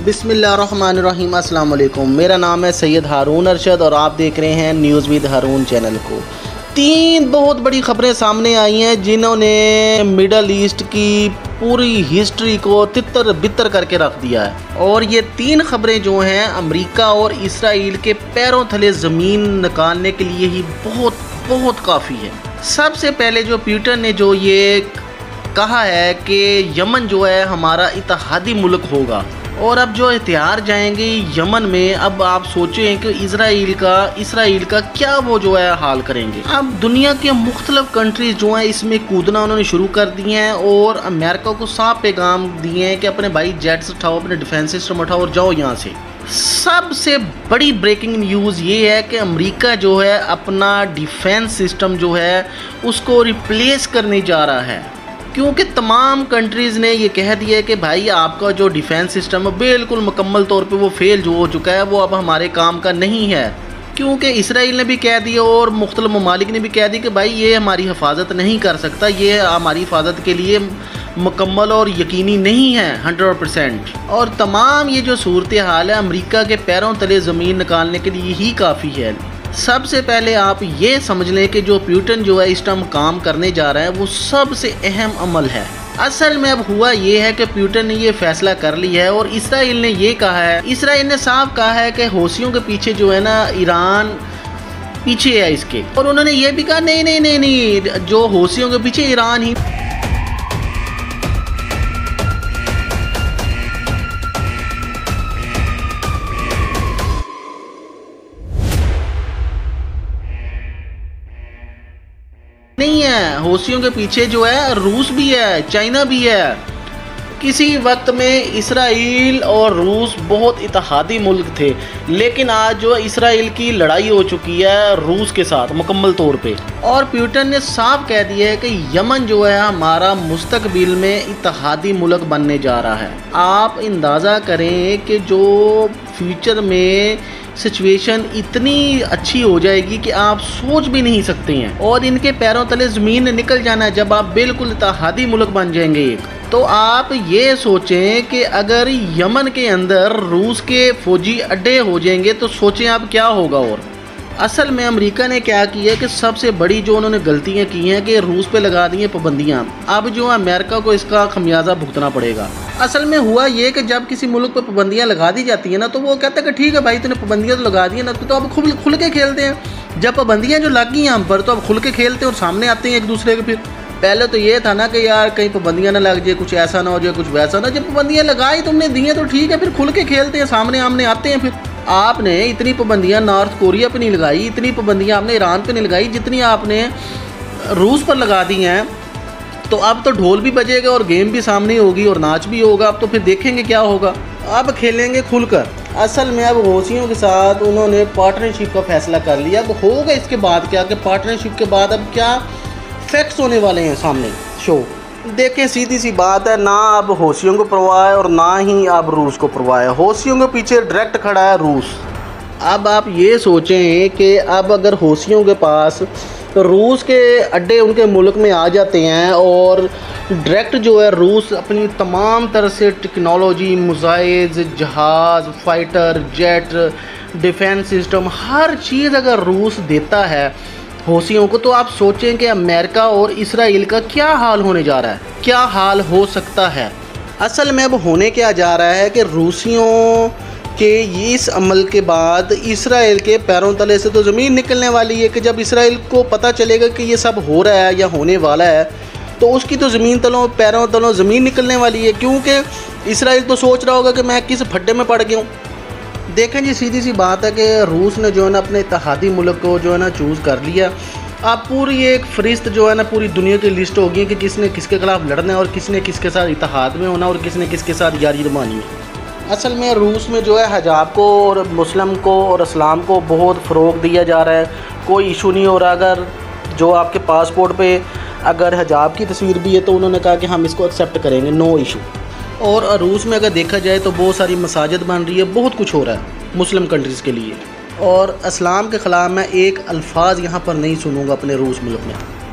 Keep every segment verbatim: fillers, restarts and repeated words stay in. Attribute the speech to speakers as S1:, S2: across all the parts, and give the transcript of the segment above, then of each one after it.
S1: बिस्मिल्लाहिर्रहमानिर्रहीम, अस्सलाम वालेकुम। मेरा नाम है सैयद हारून अरशद और आप देख रहे हैं न्यूज़ विद हारून चैनल को। तीन बहुत बड़ी ख़बरें सामने आई हैं जिन्होंने मिडल ईस्ट की पूरी हिस्ट्री को तितर बितर करके रख दिया है। और ये तीन ख़बरें जो हैं अमेरिका और इसराइल के पैरों तले ज़मीन निकालने के लिए ही बहुत बहुत काफ़ी है। सबसे पहले जो पुतिन ने जो ये कहा है कि यमन जो है हमारा इत्तेहादी मुल्क होगा, और अब जो हथियार जाएंगे यमन में, अब आप सोचें कि इसराइल का इसराइल का क्या वो जो है हाल करेंगे। अब दुनिया के मुख्तलिफ कंट्रीज जो हैं इसमें कूदना उन्होंने शुरू कर दिए हैं और अमेरिका को साफ पैगाम दिए हैं कि अपने भाई जेट्स उठाओ, अपने डिफेंस सिस्टम उठाओ और जाओ यहाँ से। सबसे बड़ी ब्रेकिंग न्यूज़ ये है कि अमेरिका जो है अपना डिफेंस सिस्टम जो है उसको रिप्लेस करने जा रहा है, क्योंकि तमाम कंट्रीज़ ने ये कह दिया है कि भाई आपका जो डिफेंस सिस्टम है बिल्कुल मुकम्मल तौर पे वो फेल जो हो चुका है, वो अब हमारे काम का नहीं है। क्योंकि इसराइल ने भी कह दिया और मुख्तलिफ ममालिक ने भी कह दिया कि भाई ये हमारी हिफाजत नहीं कर सकता, ये हमारी हिफाजत के लिए मुकम्मल और यकीनी नहीं है हंड्रेड परसेंट। और तमाम ये जो सूरत हाल है अमेरिका के पैरों तले ज़मीन निकालने के लिए ही काफ़ी है। सबसे पहले आप ये समझ लें कि जो पुतिन जो है इस टाइम काम करने जा रहा है वो सबसे अहम अमल है। असल में अब हुआ ये है कि पुतिन ने ये फैसला कर लिया है और इसराइल ने ये कहा है, इसराइल ने साफ कहा है कि हौसियों के पीछे जो है ना ईरान पीछे है इसके, और उन्होंने ये भी कहा नहीं नहीं नहीं नहीं जो हौसियों के पीछे ईरान ही। नहीं है, हौसियों के पीछे जो है रूस भी है, चाइना भी है। किसी वक्त में इसराइल और रूस बहुत इत्तेहादी मुल्क थे, लेकिन आज जो इसराइल की लड़ाई हो चुकी है रूस के साथ मुकम्मल तौर पे। और पुतिन ने साफ कह दिया है कि यमन जो है हमारा मुस्तकबिल में इत्तेहादी मुल्क बनने जा रहा है। आप अंदाज़ा करें कि जो फ्यूचर में सिचुएशन इतनी अच्छी हो जाएगी कि आप सोच भी नहीं सकते हैं, और इनके पैरों तले ज़मीन निकल जाना है जब आप बिल्कुल इत्तेहादी मुल्क बन जाएंगे एक। तो आप ये सोचें कि अगर यमन के अंदर रूस के फौजी अड्डे हो जाएंगे तो सोचें आप क्या होगा। और असल में अमेरिका ने क्या किया कि सबसे बड़ी जो उन्होंने गलतियां की हैं कि रूस पे लगा दी हैं पाबंदियां। अब जो अमेरिका को इसका खमियाजा भुगतना पड़ेगा। असल में हुआ ये कि जब किसी मुल्क पे पाबंदियां लगा दी जाती हैं ना तो वो कहता है कि ठीक है भाई तूने पाबंदियां तो लगा दी है ना, तो अब खुल खुल के खेलते हैं। जब पाबंदियां जो लग गई हैं हम पर तो अब खुल के खेलते हैं और सामने आते हैं एक दूसरे के। फिर पहले तो ये था ना कि यार कहीं पाबंदियां ना लग जाए, कुछ ऐसा ना हो जाए, कुछ वैसा ना। जब पाबंदियां लगाई तुमने दी हैं तो ठीक है, फिर खुल के खेलते हैं, सामने आमने आते हैं। फिर आपने इतनी पाबंदियां नॉर्थ कोरिया पे नहीं लगाई, इतनी पाबंदियां आपने ईरान पे नहीं लगाई जितनी आपने रूस पर लगा दी हैं। तो अब तो ढोल भी बजेगा और गेम भी सामने होगी और नाच भी होगा। अब तो फिर देखेंगे क्या होगा, अब खेलेंगे खुलकर। असल में अब हौसियों के साथ उन्होंने पार्टनरशिप का फैसला कर लिया। अब होगा इसके बाद क्या कि पार्टनरशिप के बाद अब क्या फैक्ट्स होने वाले हैं सामने शो। देखें सीधी सी बात है, ना अब हौसियों को परवाह है और ना ही अब रूस को परवाह है। हौसियों के पीछे डायरेक्ट खड़ा है रूस। अब आप ये सोचें कि अब अगर हौसियों के पास तो रूस के अड्डे उनके मुल्क में आ जाते हैं और डायरेक्ट जो है रूस अपनी तमाम तरह से टेक्नोलॉजी, मुजाइज, जहाज़, फाइटर जेट, डिफेंस सिस्टम, हर चीज़ अगर रूस देता है हौसियों को, तो आप सोचें कि अमेरिका और इसराइल का क्या हाल होने जा रहा है, क्या हाल हो सकता है। असल में अब होने क्या जा रहा है कि रूसियों के इस अमल के बाद इसराइल के पैरों तले से तो ज़मीन निकलने वाली है कि जब इसराइल को पता चलेगा कि ये सब हो रहा है या होने वाला है तो उसकी तो ज़मीन तलों पैरों तलों ज़मीन निकलने वाली है। क्योंकि इसराइल तो सोच रहा होगा कि मैं किस फड्डे में पड़ गया हूँ। देखें जी सीधी सी बात है कि रूस ने जो है ना अपने इत्तेहादी मुल्क को जो है ना चूज़ कर लिया। अब पूरी एक फरिस्त जो है ना पूरी दुनिया की लिस्ट होगी कि किसने किसके खिलाफ लड़ना है और किसने किसके साथ इत्तेहाद में होना और किसने किसके साथ यारी रमानी है। असल में रूस में जो है हिजाब को और मुस्लिम को और इस्लाम को बहुत फ़रोग दिया जा रहा है। कोई इशू नहीं हो रहा। अगर जो आपके पासपोर्ट पे अगर हिजाब की तस्वीर भी है तो उन्होंने कहा कि हम इसको एक्सेप्ट करेंगे, नो इशू। और रूस में अगर देखा जाए तो बहुत सारी मसाजिद बन रही है, बहुत कुछ हो रहा है मुस्लिम कंट्रीज़ के लिए। और इस्लाम के ख़िलाफ़ मैं एक अल्फाज यहाँ पर नहीं सुनूँगा अपने रूस मुल्क में।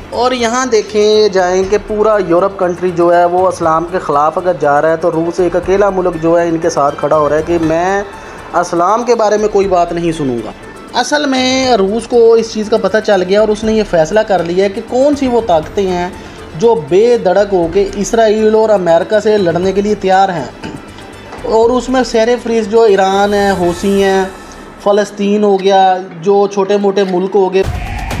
S1: और यहाँ देखें जाएं कि पूरा यूरोप कंट्री जो है वो इस्लाम के ख़िलाफ़ अगर जा रहा है तो रूस एक अकेला मुल्क जो है इनके साथ खड़ा हो रहा है कि मैं इस्लाम के बारे में कोई बात नहीं सुनूंगा। असल में रूस को इस चीज़ का पता चल गया और उसने ये फ़ैसला कर लिया है कि कौन सी वो ताकतें हैं जो बेधड़क होके इसराइल और अमेरिका से लड़ने के लिए तैयार हैं। और उसमें सर फहरिस्त जो ईरान है, हूसी हैं, फ़लस्तीन हो गया, जो छोटे मोटे मुल्क हो गए,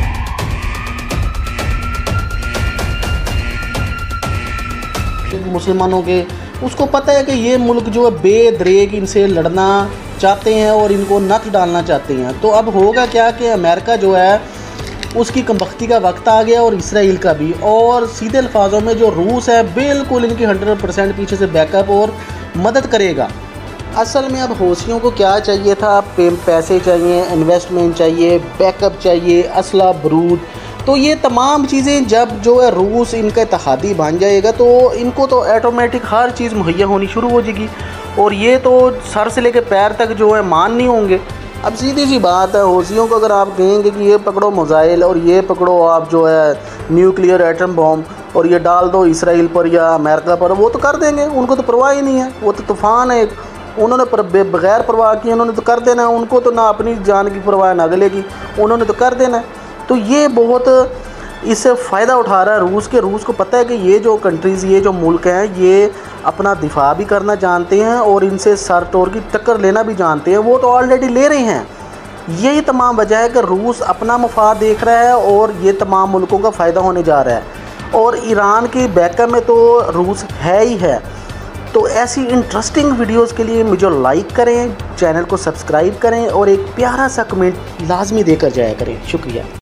S1: मुसलमानों के, उसको पता है कि ये मुल्क जो है बेदरेक इनसे लड़ना चाहते हैं और इनको नथ डालना चाहते हैं। तो अब होगा क्या कि अमेरिका जो है उसकी कमबख्ती का वक्त आ गया और इसराइल का भी, और सीधे अल्फाजों में जो रूस है बिल्कुल इनकी हंड्रेड परसेंट पीछे से बैकअप और मदद करेगा। असल में अब हौसियों को क्या चाहिए था, पैसे चाहिए, इन्वेस्टमेंट चाहिए, बैकअप चाहिए, असला बरूद। तो ये तमाम चीज़ें जब जो है रूस इनका इत्तेहादी बन जाएगा तो इनको तो ऑटोमेटिक हर चीज़ मुहैया होनी शुरू हो जाएगी और ये तो सर से लेकर पैर तक जो है मान नहीं होंगे। अब सीधी सी बात है, हौसियों को अगर आप कहेंगे कि ये पकड़ो मिसाइल और ये पकड़ो आप जो है न्यूक्लियर एटम बॉम्ब और ये डाल दो इसराइल पर या अमेरिका पर, वो तो कर देंगे, उनको तो परवाह ही नहीं है। वो तो तूफ़ान है, उन्होंने पर बगैर परवाह किए उन्होंने तो कर देना है। उनको तो ना अपनी जान की परवाह ना अगले की, उन्होंने तो कर देना है। तो ये बहुत इससे फ़ायदा उठा रहा है रूस के। रूस को पता है कि ये जो कंट्रीज़, ये जो मुल्क हैं, ये अपना दिफा भी करना जानते हैं और इनसे सर तोड़ की टक्कर लेना भी जानते हैं। वो तो ऑलरेडी ले रहे हैं। यही तमाम वजह है कि रूस अपना मुफाद देख रहा है और ये तमाम मुल्कों का फ़ायदा होने जा रहा है। और ईरान की बैकअप में तो रूस है ही है। तो ऐसी इंटरेस्टिंग वीडियोस के लिए मुझे लाइक करें, चैनल को सब्सक्राइब करें और एक प्यारा सा कमेंट लाजमी देकर जाया करें। शुक्रिया।